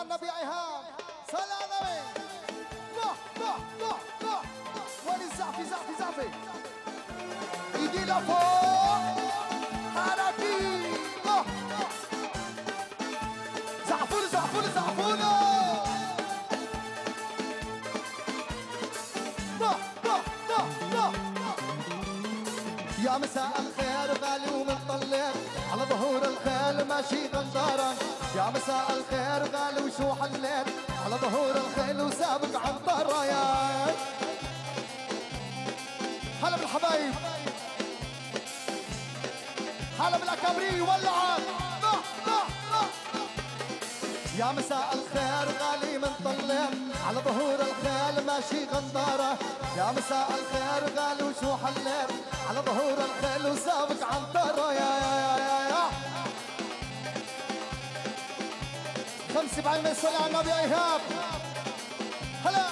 النبي ايهاب صلى على النبي. روح روح روح روح. وين الزعفي زعفي زعفي ايدي لفوق حركي. روح زعفون زعفون زعفون. روح روح روح روح. يا مساء الخير غالي ومطلع على ظهور الخيل ماشي غندارة. يا مساء الخير غالي وشوح الليل على ظهور الخيل وسابق عنطرة. يا هلا بالحبايب، هلا بالاكابري ولعت. يا مساء الخير غالي منطلع على ظهور الخيل ماشي غندارة. يا مساء الخير غالي وشوح الليل على ظهور الخيل وسابق عنطرة. يا 75 من صلى على النبي ايهاب. هلا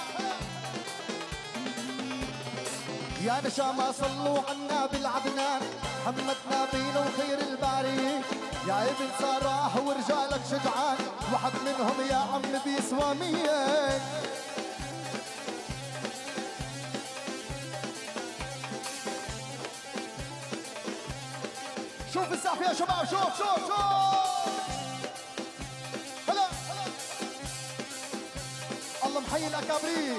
يا نشامة صلوا عنا بالعدنان محمد نبينا وخير الباري. يا ابن صراح ورجالك شجعان واحد منهم يا عم بيسوى 100. شوف السقف يا شباب، شوف شوف شوف. هلا الله محيي الاكابري.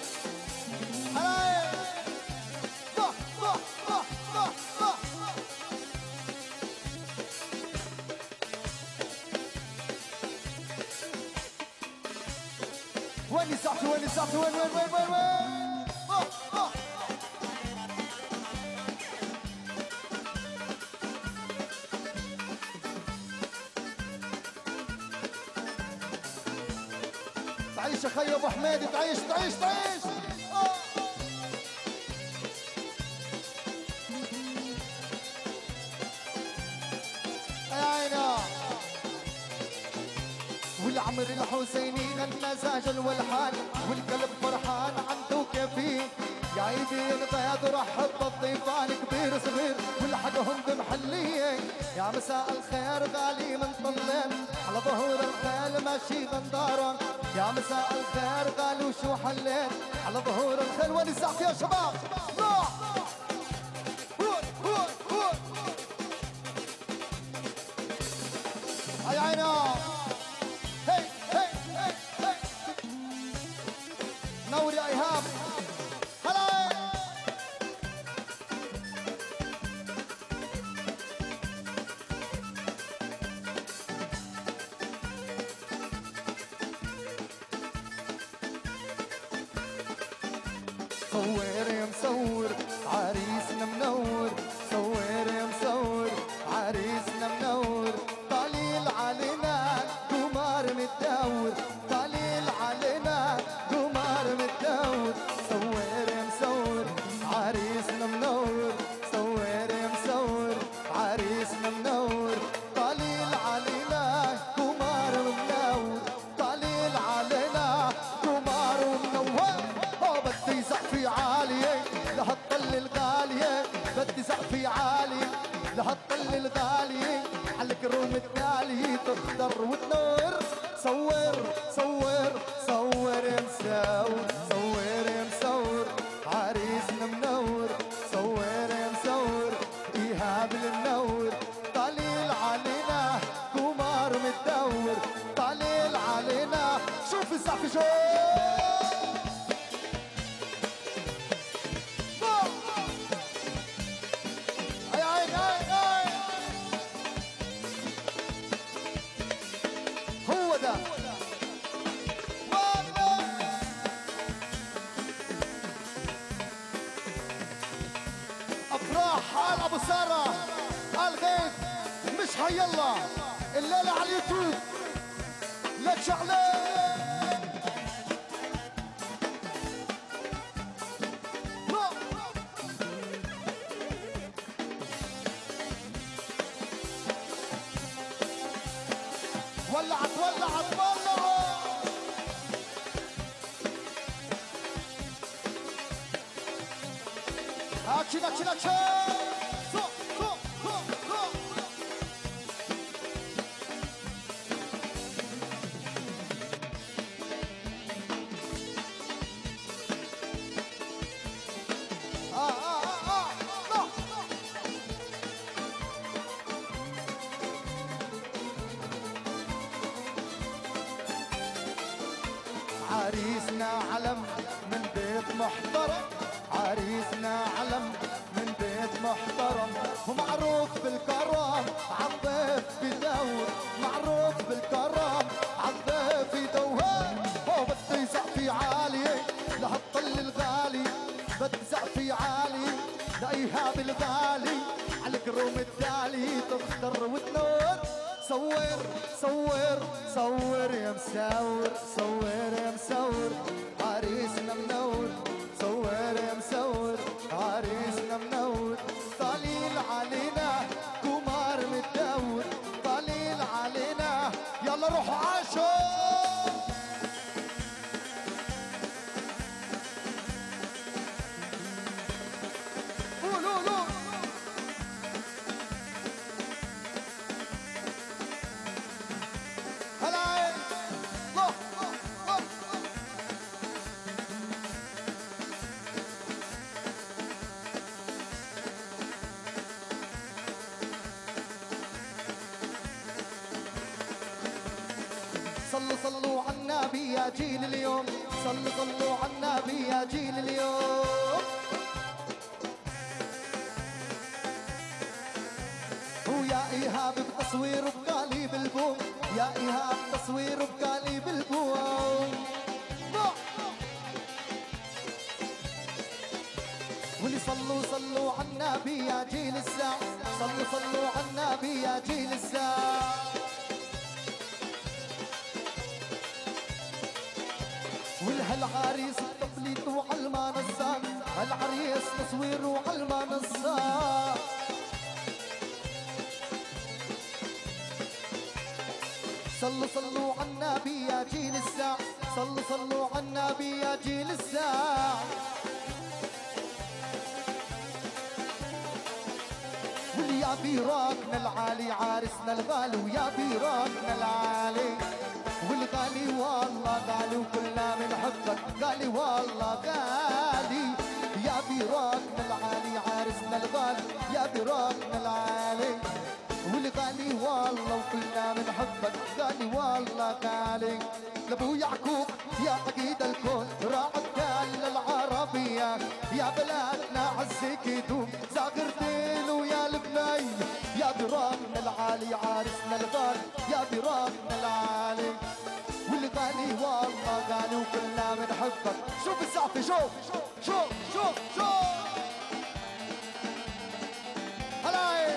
هلا روح روح روح روح روح. وين الزعفي وين الزعفي وين وين وين وين وين. روح روح. تعيش يا خي ابو حميد، تعيش تعيش تعيش. يا عينا والعمر الحسيني غنى ساجل والحان والقلب فرحان عنده كيفين. يا عيبي البيض رحب بالضيفان كبير صغير والحقهم بمحليه. يا مساء الخير غالي من طلين على ظهور الخيل ماشي غندارة. يا مساء الخير غالي وشوح الليل على ظهور الخيل. وين الزعف يا شباب؟ روح هيا عينا. هي هي هي هي نور يا ايهاب. هلا صور يا مصور عريسنا منور. صور يا مصور عريسنا منور. طليل علينا قمار متدور. طليل علينا قمار متدور. صور يا مصور عريسنا منور. صور يا مصور عريسنا منور. طليل علينا قمار منور. طليل علينا قمار منور. بدي زقفي عالية لهالطل الغالية. بدي زقفي عالية لهالطل الغالية. على الكروم التالي تخضر وتنور. صور صور صور يا مصور. صور يا مصور عريسنا منور. صور يا مصور ايهاب المنور. طليل علينا قمار متدور. طليل علينا. شوف الزقف شوف. هو ده افراح آل ابو ساره آل غيث. مش هيلا الليله على اليوتيوب لك شغله. ولعت ولعت ولعت. هاكشي هاكشي هاكشي. عريسنا علم من بيت محترم، عريسنا علم من بيت محترم، ومعروف بالكرم عالضيف بدور، معروف بالكرم عالضيف يدور. هو بدي سقفي عالية لهالطل الغالي، بدي سقفي عالي لإيهاب الغالي، عالكروم التالي تختار وتنور. صور صور صور يا مساور، صور يا مساور عريسنا منور، صور يا مساور عريسنا منور. طليل علينا قمر متدور، طليل علينا يلا روحوا عاشوا. صلوا صلوا على النبي يا جيل اليوم، صلوا صلوا على النبي يا جيل اليوم. ويا إيهاب بتصوير بقالي بالبوم، يا إيهاب تصوير بقالي بالبوم. واللي صلوا صلوا على النبي يا جيل الساعة، صلوا صلوا على النبي يا جيل الساعة. والهالعريس التفليت وعالمنصات، هالعريس تصوير وعالمنصات. صلوا صلوا على النبي يا جيل الساعة، صلوا صلوا على النبي يا جيل الساعة. واليا بيراقنا العالي عارسنا الغالي، ويا بيراقنا العالي والغالي والله غالي، وكلنا بنحبك غالي والله غالي. يا براقنا العالي عارسنا الغالي، يا براقنا العالي والغالي والله، وكلنا بنحبك غالي والله غالي. لابو يعقوب يا عقيد الكون راعي للعربية، يا بلادنا عزك يدوم زاغرتين ويا لبنان. يا براقنا العالي عارسنا الغالي، يا براقنا العالي والغالي والله غالي، وكلنا بنحبك. شوف الزعفة شوف شوف شوف شوف هلا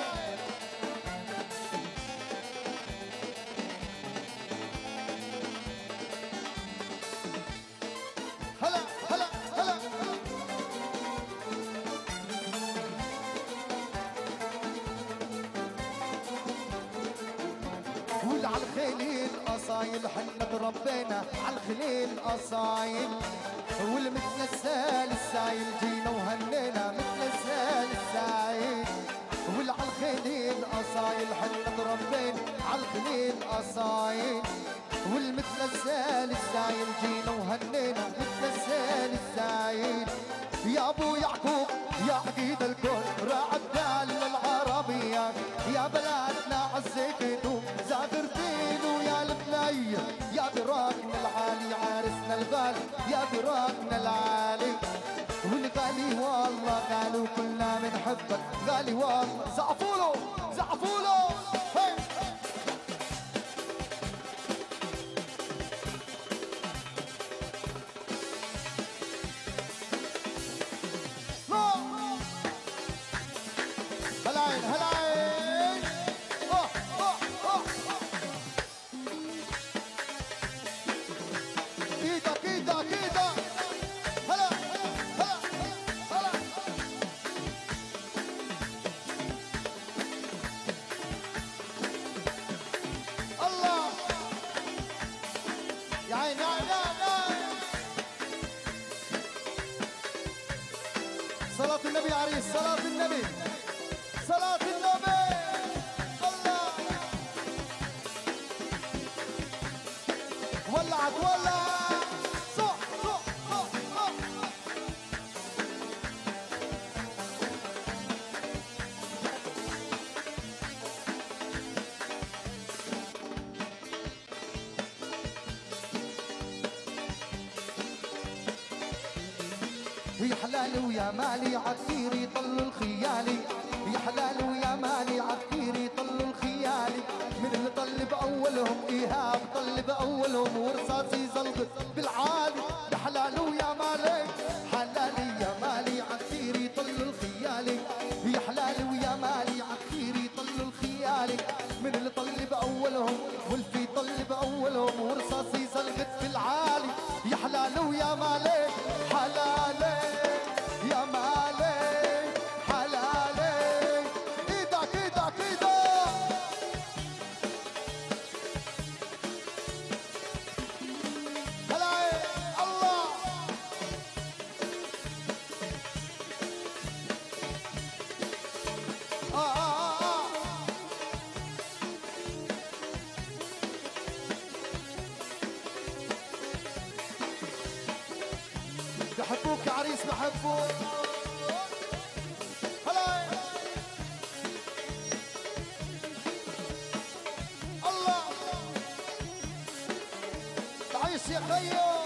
هلا هلا هلا. قول على الخليل أصايل حنا تربينا على الخليل أصايل، والمثل السال السايل جينا وهنينا مثل السال السايل. والعلى الخليل أصايل حنا تربينا على الخليل أصايل، والمثل السال السايل جينا وهنينا مثل السال السايل. يا ابو يعقوب يا عقيد الكون راعي الدال العربية، يا بلادنا عزيك يدوم زاغرتين ويا البنية. يا براقنا العالي عارسنا الغالي، يا براقنا العالي والغالي والله غالي، وكلنا بنحبك غالي والله. زعفوله زعفوله هي. هلاين هلاين ايدك ايدك ايدك هلا هلا هلا. الله يا عين يا عين يا عين. صلاة النبي عريس، صلاة النبي، صلاة النبي. الله ولعت ولع صح صح صح صح. يا حلال ويا مالي عكير يطل الخيالي، يا حلال ويا مالي عكير يطل الخيالي. من اللي طل بأولهم إيهاب طل بأولهم ورصاصي زلقت بالعالي. يا حلال ويا مالي حلالي يا مالي عكير يطل الخيالي، يا حلال ويا مالي عكير يطل الخيالي. من اللي طل بأولهم والفي طل بأولهم ورصاصي زلقت بالعالي. يا حلال ويا مالي حلالي يا مالي حلالي. ايدك ايدك ايدك هلا الله. بحبوك يا عريس بحبوك. هلا الله تعيش يا خيو.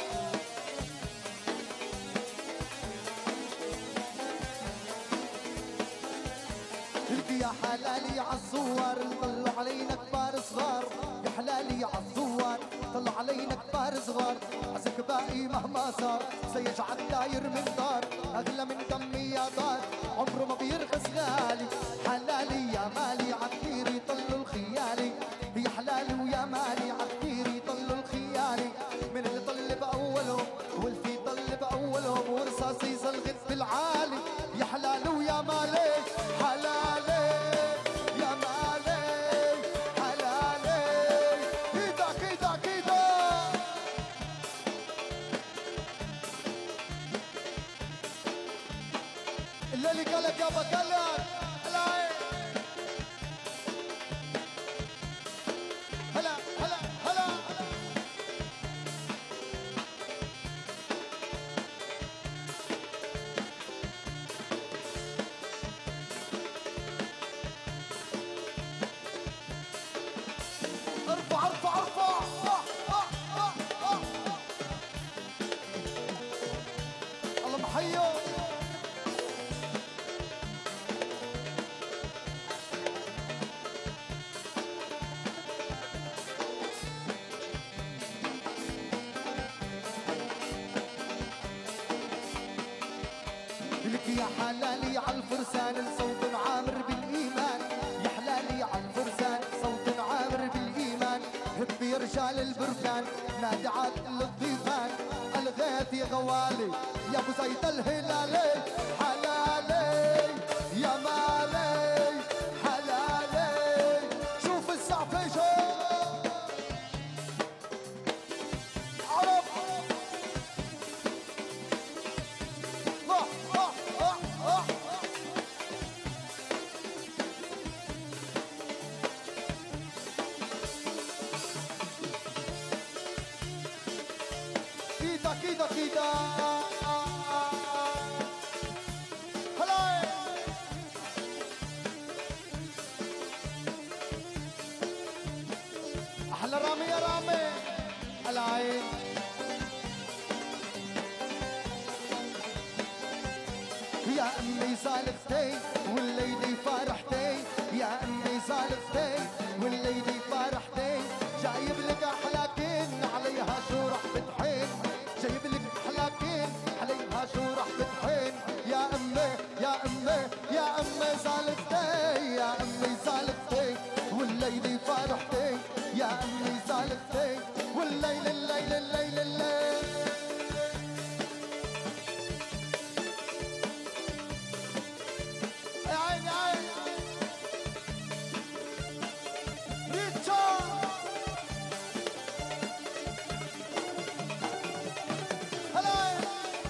قلبي يا حلالي عالصور طلع علينا كبار صغار. يا حلالي عالصور طلع علينا كبار صغار. عزك باقي مهما صار سيجعل داير من دار. اغلى من دمي يا دار عمره ما بيرخص غالي. حلالي يا مالي عكتير يطل الخيالي، يا حلالي ويا مالي عكتير يطل الخيالي. من اللي طل باولهم والفي طل باولهم ورصاصي زلغت بالعالي. يا حلالي ويا مالي حلالي يا مالي حلالي. ايدك ايدك ايدك اللي قالك يا بكلك. هلا هلا هلا هلا. ارفع ارفع ارفع. الله محيو. لك يا حلالي عالفرسان الصوت عامر بالإيمان. يا حلالي عالفرسان صوت عامر بالإيمان. هب يا رجال البركان نادي عاقل الضيفان. الغيث يا غوالي يا ابو زيد الهلالي. حلالي يا مالي حلالي. شوف السعفة شوف عرب. ايدك ايدك ايدك. هلا احلى رامي يا رامي. العين يا امي سالفتي والليلي فرحتي. يا امي سالفتي والليلي فرحتي. جايب لك احلى كن عليها شو رح بتحن. جايب لك احلى كن عليها شو رح بتحن. يا امي يا امي يا امي سالفتي يا امي سالفتي والليلي فرحتي. يا امي سالفتي والليل الليل الليل الليل. يا عيني يا عيني ريتشا. هلا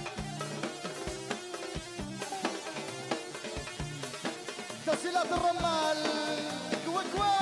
تسهيلات الرمال كوكوا.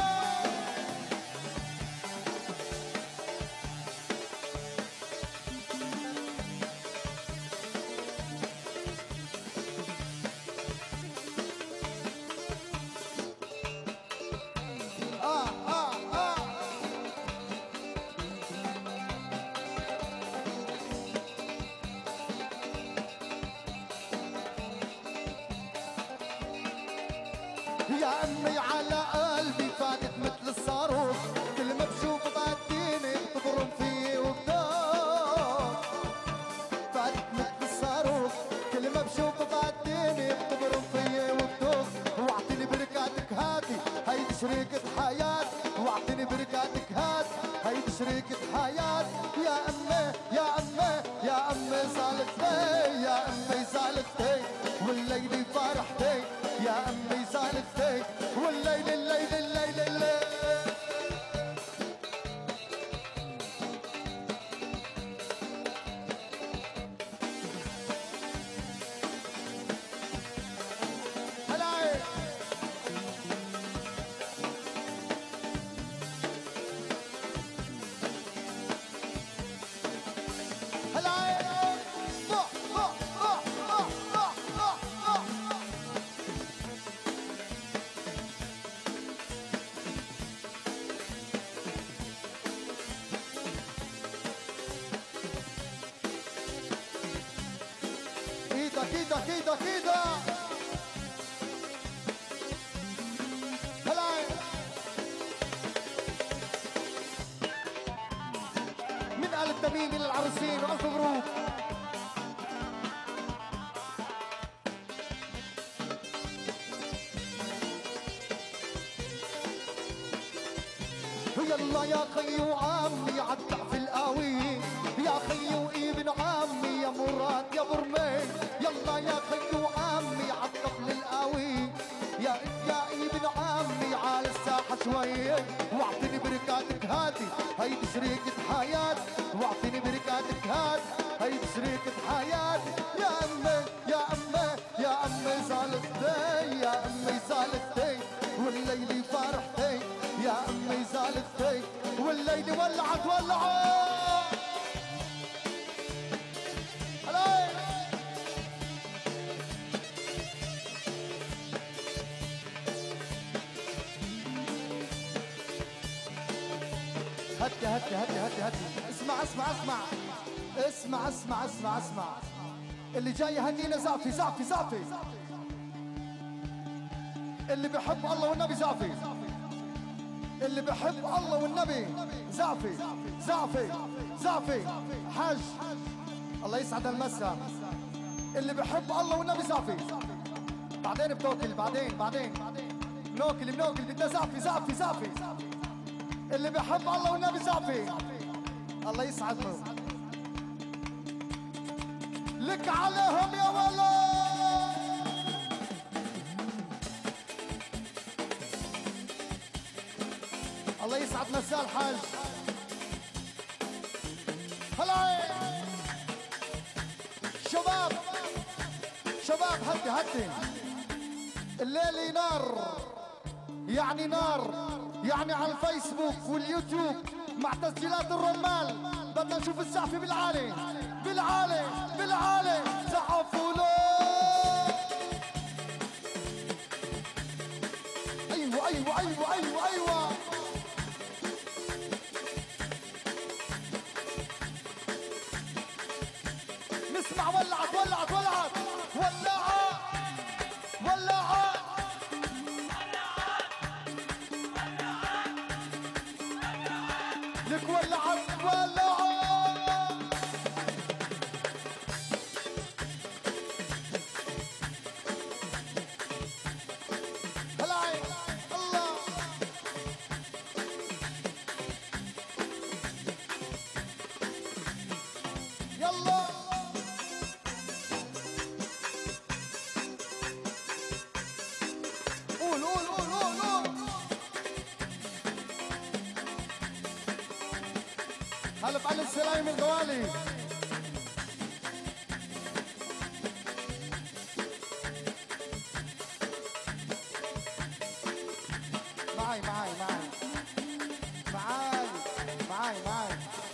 يا امي على قلبي فاتت مثل الصاروخ، كل ما بشوف بعديني بتبرم فيي وبدوخ. فاتت مثل الصاروخ، كل ما بشوف بعديني بتبرم فيي وبدوخ. واعطيني بركاتك هاتي هيدي شريكة حياتي، واعطيني بركاتك هاتي هيدي شريكة حياتي. يا امي يا امي يا امي زعلتي، يا امي زعلتي والليل فرحتي، يا امي زعلتي والليل الليل الليل الليل. كيدا كيدا كيدا هلا من آل التميم للعروسين والف مبروك. يلا يا خيو عمي عالضعف القوي، يا خيو ابن عمي يا مراد يا برمي. يلا يا خيو عمي عالطبل القوي، يا ابن عمي على الساحة شوية. واعطيني بركاتك هاتي هيدي شريكة حياتي، واعطيني بركاتك هاتي هيدي شريكة حياتي. يا امي يا امي يا امي زعلتي، يا امي زعلتي والليل فرحتي، يا امي زعلتي والليل ولعت ولعت. علي هدي هدي هدي هدي هدي. اسمع اسمع اسمع اسمع اسمع اسمع اسمع. اللي جاي يهنينا زعفي زعفي زعفي، اللي بيحب الله والنبي زعفي، اللي بيحب الله والنبي زعفي زعفي زعفي. حج الله يسعد المسا، اللي بيحب الله والنبي زعفي. بعدين بتوكل بعدين بنوكل بدنا زعفي زعفي زعفي. اللي بيحب الله والنبي زعفي الله يسعدهم. لك عليهم يا ولد. الله يسعد مساء الحاج. هلا شباب شباب هدي هدي. الليل نار يعني نار يعني على الفيسبوك واليوتيوب مع تسجيلات الرمال. بدنا نشوف الزعفي بالعالي بالعالي بالعالي. زعفوا له. ايوه ايوه ايوه ايوه ايوه. نسمع ولعت ولعت ولعت ولعت ولعت. لك ولعت ولعت. هلا الله. يلا قول قول قول قول قول. هلا بعلي السلايم الغوالي. معاي معاي معاي معاي معاي معاي.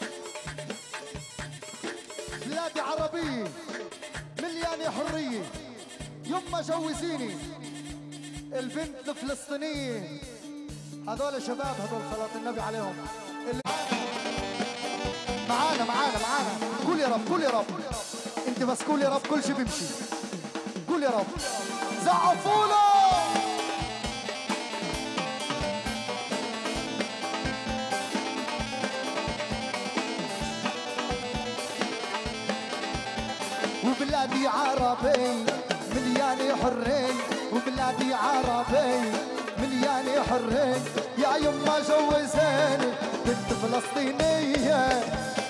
بلادي عربية مليانة حرية، يما جوزيني البنت الفلسطينية. هذول شباب هذول صلاة النبي عليهم. معانا معانا معانا. قول يا رب قول يا رب. انت بس قول يا رب كل شيء بيمشي. قول يا رب. زعفوا له. وبلادي عربي مليانة حرية، وبلادي عربي مليانة حرية. يا يما جوزاني بنت فلسطينية.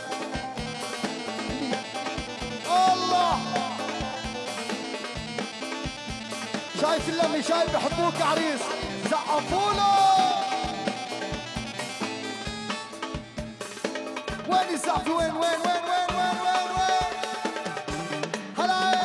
الله شايف اللمي، شايف بحبوك يا عريس، زقفوله. وين الزعفي؟ وين وين وين وين وين وين وين؟ هلا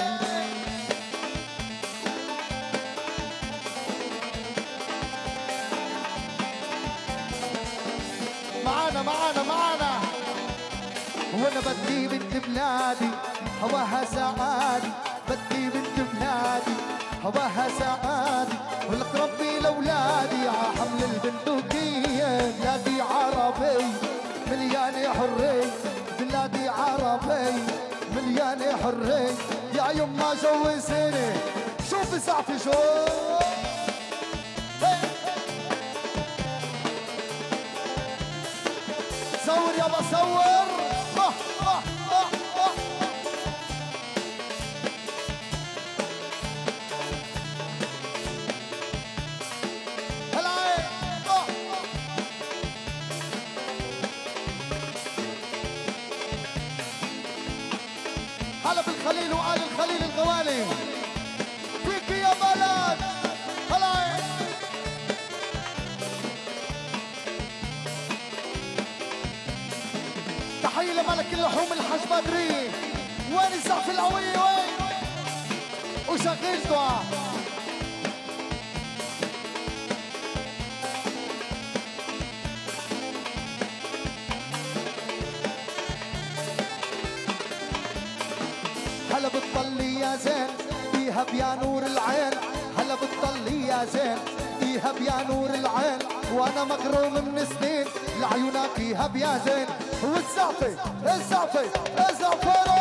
معانا معانا معانا. وانا بدي بنت بلادي هواها سعادي، بدي بنت بلادي هواها سعادي، ولك ربي لاولادي ع حمل البندقية. بلادي عربي مليانة حرية، بلادي عربي مليانة حرية. يا يما جوزيني. شوف الزعفي شوف صور يابا صور. هلا بالخليل وآل الخليل الغوالي، فيك يا بلد. هلا تحية لملك اللحوم الحاج بدري. وين الزعفي القوية وين؟ وشغيل دعاء. هلا بتطلي يا زين ايهب يا نور العين، هلا بتطلي يا زين ايهب يا نور العين. وانا مغروم من سنين لعيونك ايهب يا زين. والزعفي الزعفي الزعفي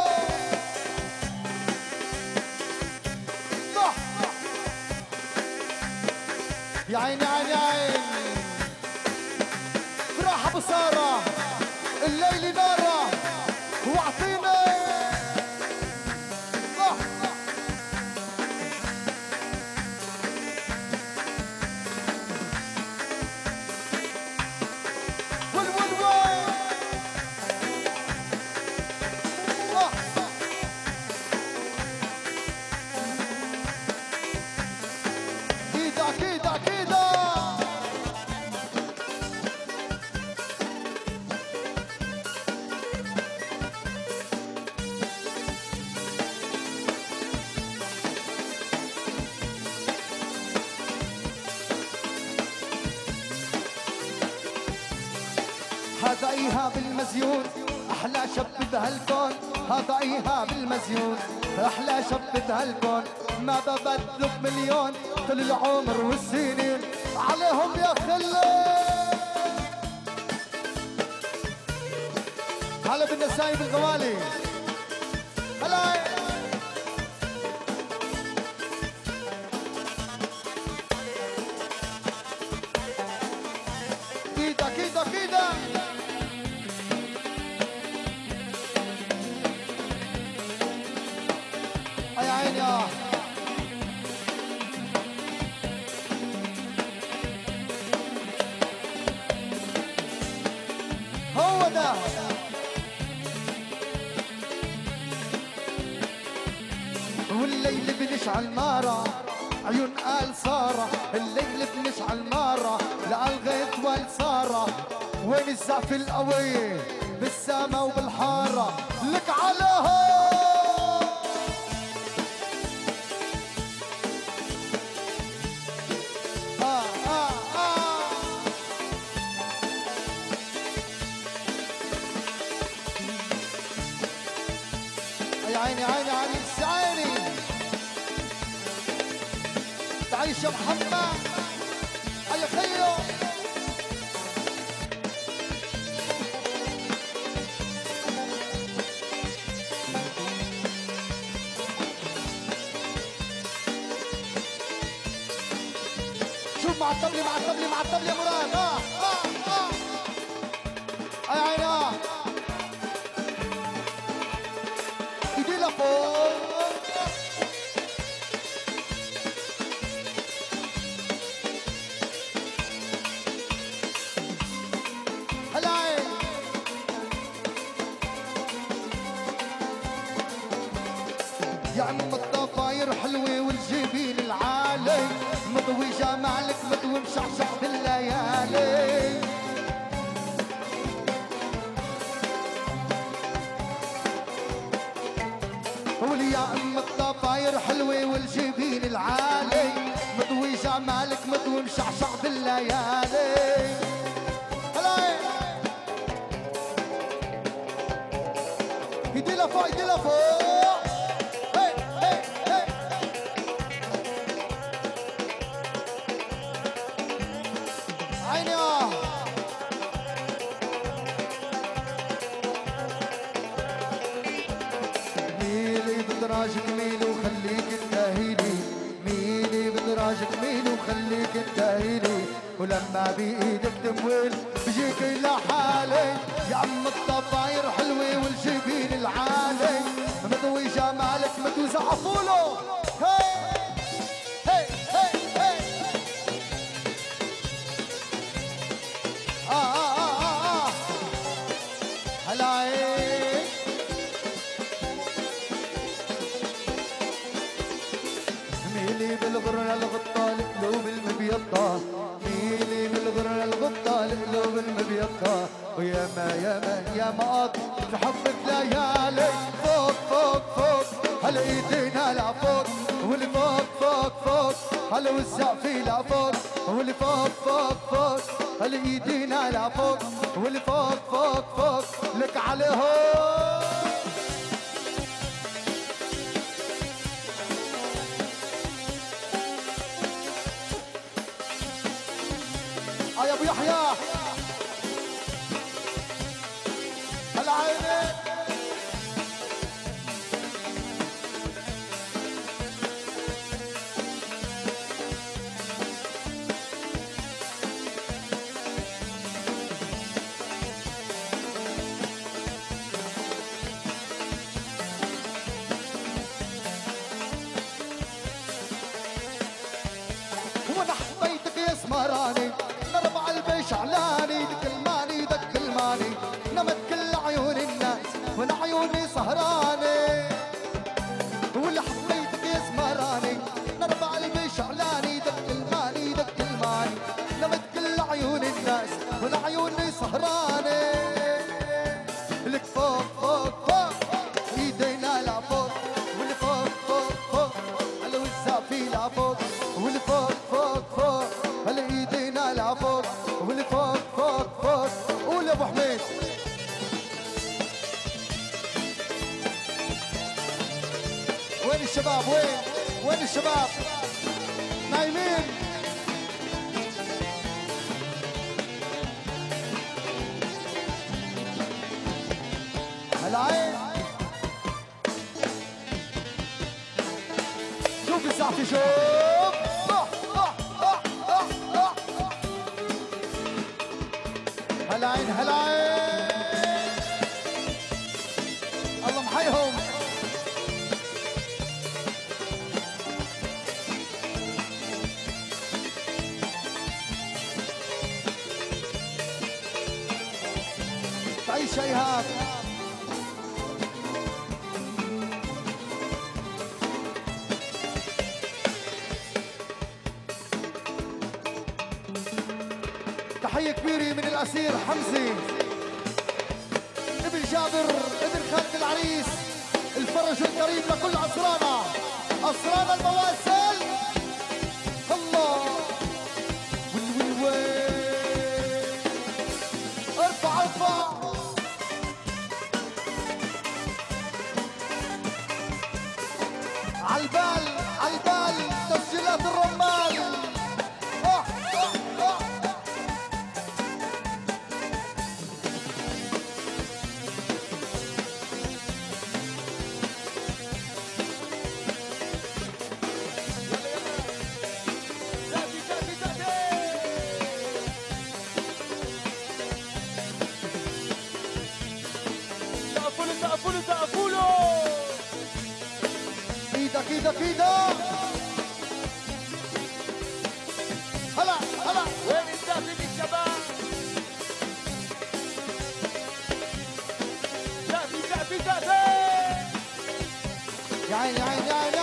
يا عيني عيني عين. فرح ابو ساره الليل ناره واعطينا. هذا ايهاب المزيون احلى شاب بهالكون. هذا ايهاب المزيون احلى شاب بهالكون. ما ببدله بمليون كل العمر والسنين عليهم يا خلي. هلا بالنسايب الغوالي. هلا كيدا كيدا كيدا. يا عيني هو ده. والليل بنشعل نارة عيون آل سارة، الليل بنشعل نارة لقى الغيط والسارة. وين الزعف القوي بالسما وبالحارة لك عليها. يا عيني عيني عريس عيني. تعيش يا محمد. يا خيو شوف مع الطبلة مع الطبلة مع الطبلة يا مراد. يا عيني ايدي لفوق. يا عم الضفاير حلوة والجبين العالي مضوي جمالك مضوي مشعشع بالليالي قولي يا ام الضفاير حلوة والجبين العالي مضوي جمالك مضوي مشعشع بالليالي هلا ايدي لفوق ايدي لفوق هي هي هي عيني ميلي بدراجك ميلي وخليك تهيلي ميلي بدراجك ميلي وخليك تهيلي ولما بايدك تمويل بجيك لحالي يا عم الضفاير حلوة والجبين العالي مضوي جمالك مضوي زعفوله هي هي هي هي هلا عين ميلي بالغرة الغطة القلوب المبيضة ميلي بالغرة الغطة القلوب المبيضة ويا ما تحبك ليالي فوق فوق فوق هلا ايدينا لفوق واللي فوق فوق فوق هلا والسقفي لفوق واللي فوق فوق فوق هلا ايدينا لفوق واللي فوق فوق فوق لك عليهم يا ابو يحيى هلا عيني وانا حبيتك يا سمراني نربع البيش علاني دكلماني دكلماني نمت كل عيون الناس وانا عيوني سهراني واللي حبيتك يا سمراني نربع البيش علاني دكلماني دكلماني نمت كل عيون الناس وانا عيوني سهراني لك فوق فوق فوق ايدينا لفوق واللي فوق فوق فوق على والزعفي لفوق واللي فوق فوق فوق هلا ايدينا لفوق واللي فوق فوق فوق قول يا ابو حميد وين الشباب وين الشباب نايمين هلا عين شوف الساعتي شوف هلا عين هلا عين الله محيهم تعيش يا ايهاب تحية كبيرة من الأسير حمزة ابن جابر ابن خالد العريس الفرج الكريم لكل أسرانا أسرانا المواسل الله ارفع ارفع عالبال تسجيلات الرمال ايدك ايدك هلا هلا وين الزافين الشباب؟ زافي زافي زافي يا عيني يا عيني يا عيني